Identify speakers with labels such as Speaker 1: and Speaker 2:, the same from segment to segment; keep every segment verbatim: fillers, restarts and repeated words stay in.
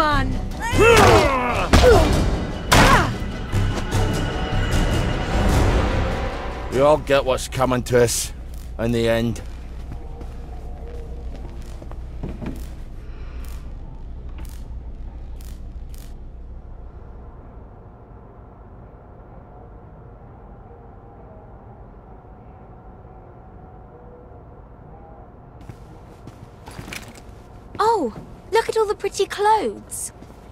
Speaker 1: man!
Speaker 2: We all get what's coming to us in the end.
Speaker 3: Oh, look at all the pretty clothes.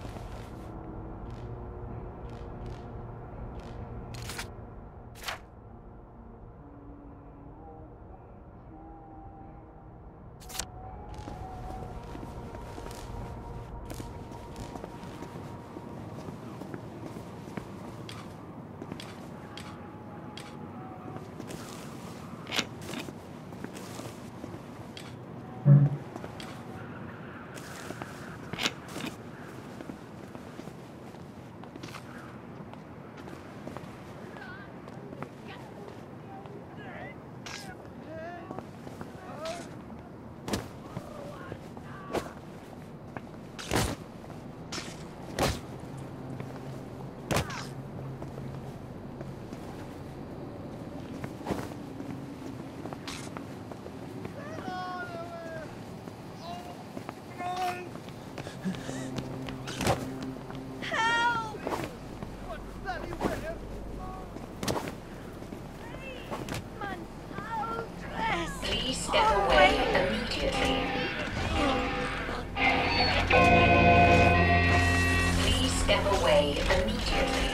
Speaker 4: Please step away immediately. Please step away immediately.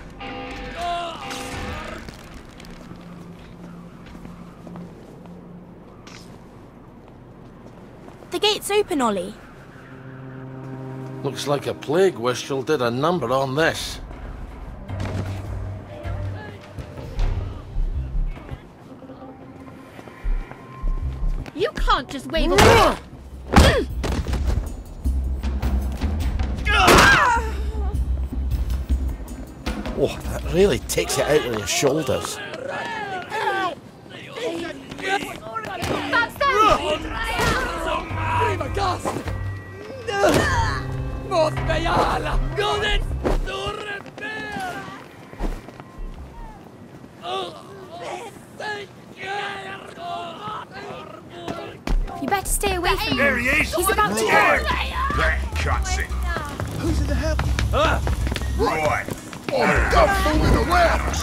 Speaker 3: The gate's open, Ollie.
Speaker 2: Looks like a plague whistle did a number on this.
Speaker 1: You can't just wave away!
Speaker 2: Oh, that really takes it out of your shoulders.
Speaker 1: That's them!
Speaker 3: You better stay away from him.
Speaker 5: There he is!
Speaker 3: He's about to
Speaker 5: Right.
Speaker 3: go.
Speaker 5: That cuts it.
Speaker 6: Who's in the hell?
Speaker 5: Right.
Speaker 6: Oh, don't fool in the warehouse!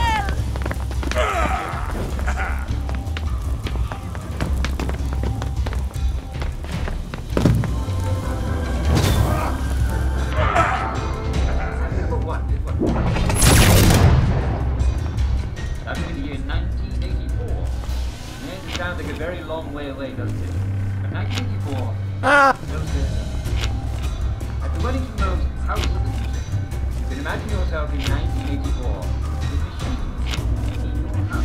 Speaker 7: That was in the year nineteen eighty-four. Yes, it sounds like a very long way away, doesn't it? But nineteen eighty-four...
Speaker 2: Ah!
Speaker 7: At the Wellington Road House of the Music, you can imagine yourself in nineteen eighty-four. With machines in your house.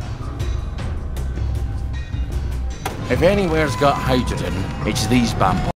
Speaker 2: If anywhere's got hydrogen, it's these bamboo.